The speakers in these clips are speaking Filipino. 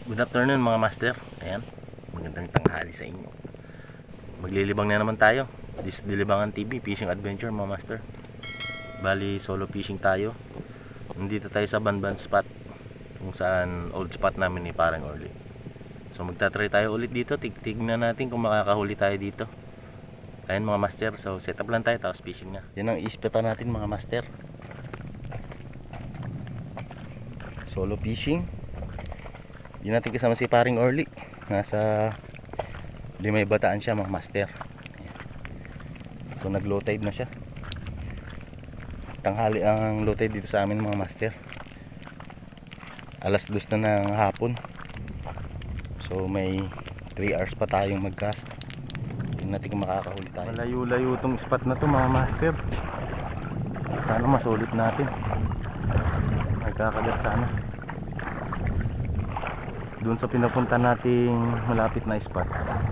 Good afternoon mga master. Ayan, magandang tanghali sa inyo. Maglilibang na naman tayo. This Dilibangan TV Fishing Adventure mga master. Bali solo fishing tayo. Nandito tayo sa Banban spot, kung saan old spot namin ni Parang Orly. So magta-try tayo ulit dito. Tignan natin kung makakahuli tayo dito. Ayan mga master, so set up lang tayo tapos fishing na. Yan ang ispeta natin mga master. Solo fishing. Hindi natin kasama si Paring Orly. Nasa Limay Bataan siya mga master. Ayan. So nag low tide na siya. Tanghali ang low tide dito sa amin mga master. Alas 2 na ng hapon. So may 3 hours pa tayong mag-cast. Tingnan natin kung makakahuli tayo. Malayo-layo itong spot na to mga master. Sana masulit natin. Magkakagat sana. Doon sa pinapunta nating malapit na spot,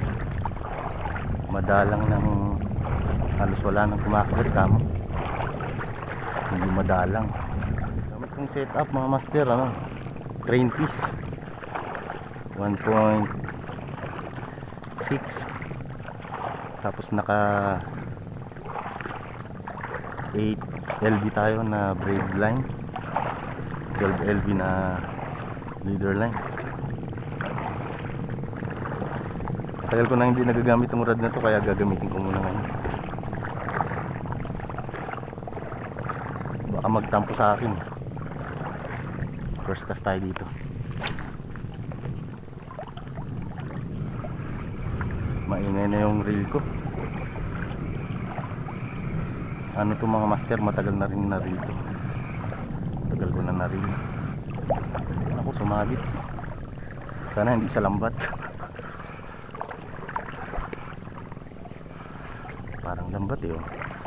madalang ng halos wala nang kumakagat kamo. Hindi madalang. Gamit kong setup mga master, train piece 1.6, tapos naka 8 LB tayo na braid line, 12 LB na leader line. Tagal ko na hindi nagagamit ng rod na to, kaya gagamitin ko muna ngayon. Baka magtampo sa akin. First cast tayo dito. Maingay na yung reel ko. Ano to mga master, matagal na rin na reel to. Tagal ko na na reel. Ako sumabit. Sana hindi sa lambat. Parang lambat oh.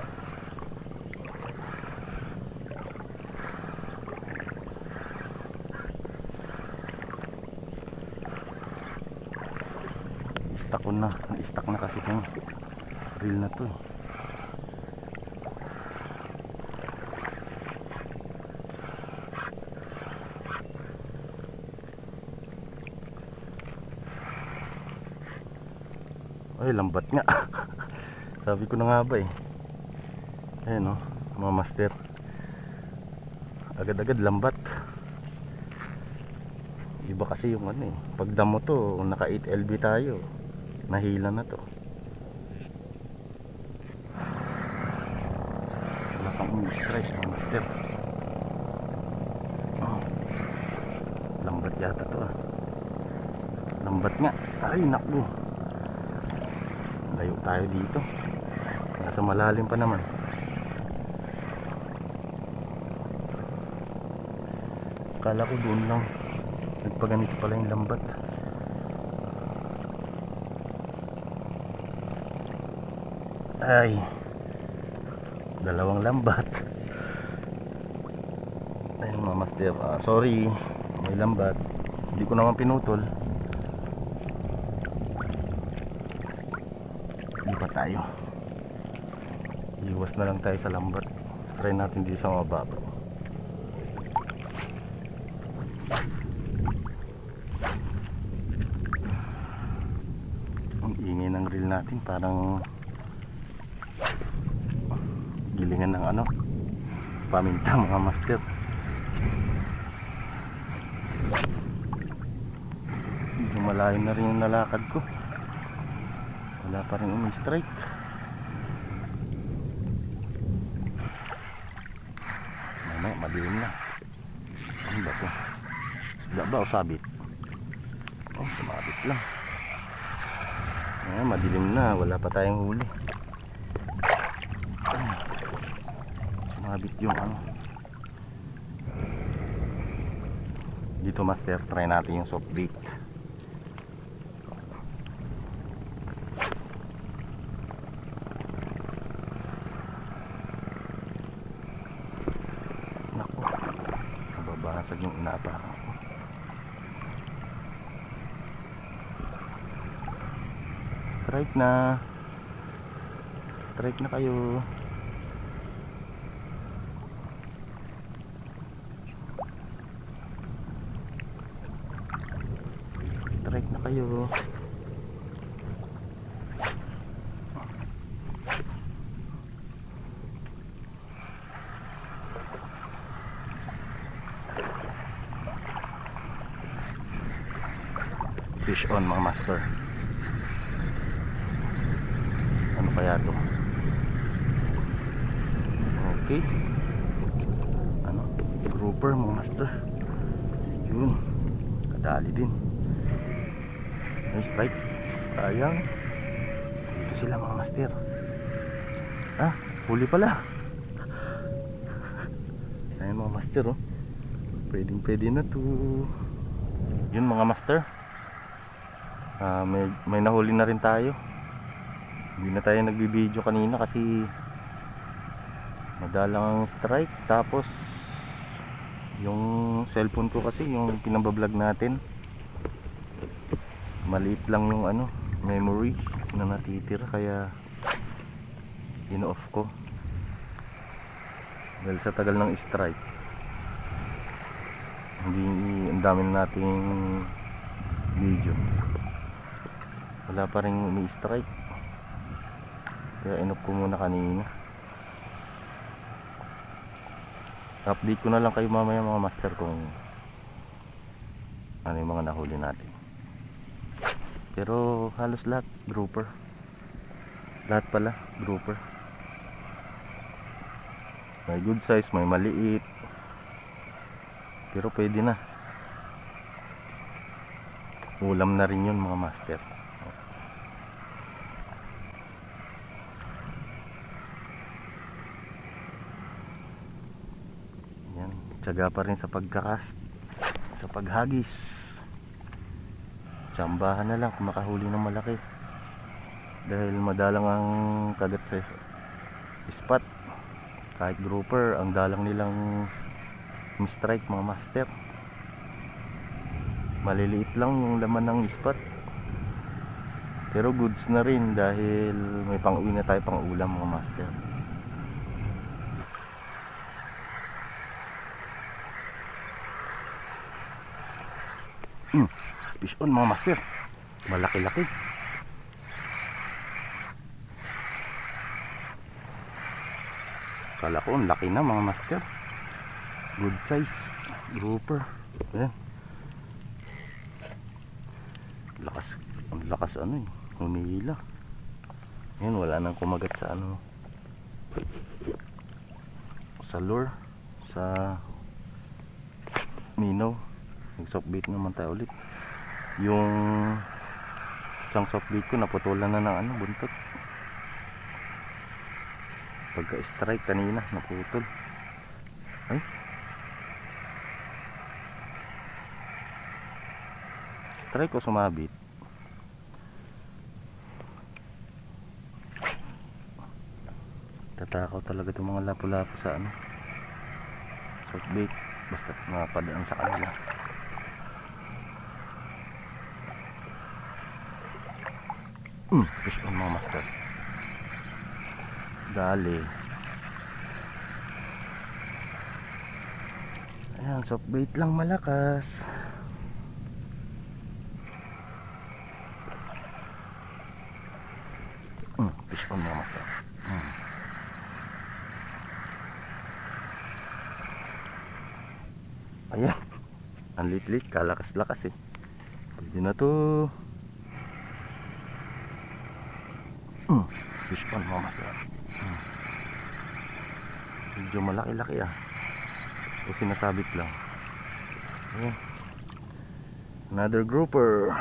Istak ko na. Istak na kasi yung reel na to. Ay, lambat nga. Sabi ko na nga ba eh. Ayan mga master. Agad-agad lambat. Iba kasi yung pag damo to, naka 8 LB tayo, nahila na to. Wala kang strike mga master. Lambat yata to Lambat nga. Ay naku, layo tayo dito. Nasa malalim pa naman. Akala ko doon lang. Nagpaganito pala yung lambat. Ay, dalawang lambat. Ayun mga master, sorry, may lambat. Hindi ko naman pinutol. Iba tayo. Iwas na lang tayo sa lambat. Try natin dito sa mababa. Ang ingay ng reel natin, parang gilingan ng paminta mga master. Medyo malayo na rin yung nalakad ko. Wala pa rin umi-strike. Madilim na. Ano ba ito? Isda ba o sabit? Oh, sumabit lang. Ayan, madilim na. Wala pa tayong huli. Sumabit yung dito master, try natin yung soft bait. Basag yung inaapakan ko. Strike na. Strike na kayo. strike na kayo. Fish on mga master. Ano kaya to? Okay. Ano? Grouper mga master. Yun. Kadali din. Nice strike. Sayang. Dito sila mga master. Ah, huli pala. Ayan mga master oh. Pwede na to. Yun mga master. May nahuli na rin tayo. Hindi na tayo nagbibideo kanina kasi madalang ang strike. Tapos yung cellphone ko kasi, yung pinabablog natin, maliit lang yung ano, memory na natitira, kaya in-off ko dahil sa tagal ng strike. Hindi, ang dami na nating video, wala pa rin umi-strike, kaya in-off ko muna kanina. Update ko na lang kayo mamaya mga master kung ano yung mga nahuli natin. Pero halos lahat grouper. Lahat pala grouper. May good size, may maliit, pero pwede na. Ulam na rin yun mga master. Yan, tiyaga pa rin sa pagkakast, sa paghagis. Tsambahan na lang kung makahuli ng malaki, dahil madalang ang kagat sa spot. Kahit grouper, ang dalang nilang strike mga master. Maliliit lang yung laman ng spot, pero goods na rin dahil may pang-uwi na tayo, pang ulam mga master. Fish on mga master, malaki-laki. Kala ko ang laki na mga master. Good size grouper. Ayan. Ang lakas ano eh, humihila. Ayan, wala nang kumagat sa ano, sa lure, sa minnow. Nag-soft bait naman tayo ulit. Yung isang soft bait ko naputulan na ng ano, buntot. Pagka-strike kanina naputol. Ay, strike o sumabit? Tatakaw talaga itong mga lapu-lapu sa ano, soft bait, basta mapadaan sa kanila. Fish on mga master. Dali. Ayan, soft bait lang malakas. Fish on mga master. Ayan, ang lit-lit, kalakas-lakas eh. Pwede na to. Fish on mga master. Medyo malaki-laki ah, o sinasabit lang. Ayan. Another grouper.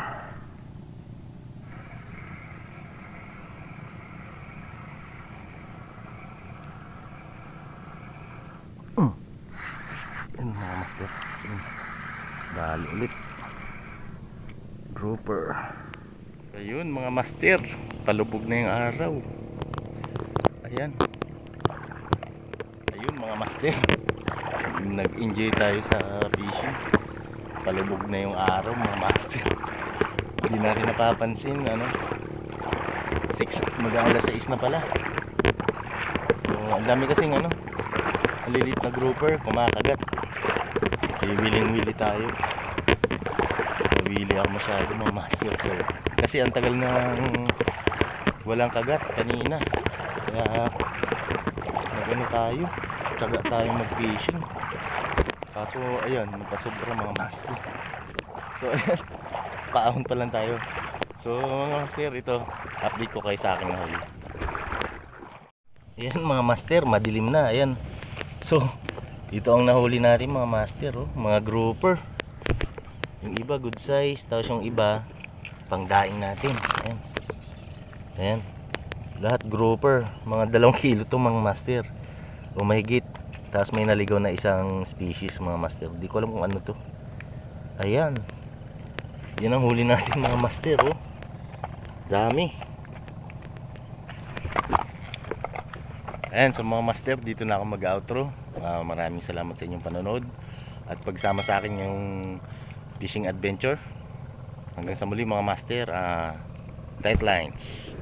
Ayan mga master. Dali ulit grouper. Ayun mga master, palubog na yung araw. Ayan. Ayun mga master, nag-enjoy tayo sa fishing. Palubog na yung araw mga master. Hindi natin napapansin ano, 6, mag-aalas 6 na pala. So, ang dami kasing ano, malilit na grouper kumakagat. Wiling-wili tayo. Namimili ako masyado mga master. Kasi ang tagal nang walang kagat kanina. Kaya magano tayo. Taga tayo mag-fishing. Kaso ayan, magkasobra mga master. So ayan, paahon pa lang tayo. So mga master, ito update ko kayo sa akin na huli. Ayan mga master, madilim na. Ayan. So ito ang nahuli natin mga master, oh, mga grouper. Yung iba good size, tapos yung iba pangdaing natin. Ayan. Ayan. Lahat grouper, mga 2 kilo to mga master. O mahigit. Tapos may naligaw na isang species mga master. Hindi ko alam kung ano to. Ayan. Yan ang huli natin mga master, oh. Dami. Ayan, so mga master, dito na ako mag-outro. Maraming salamat sa inyong panonood at pagsama sa akin yung fishing adventure. Hanggang sa muli mga master, tight lines.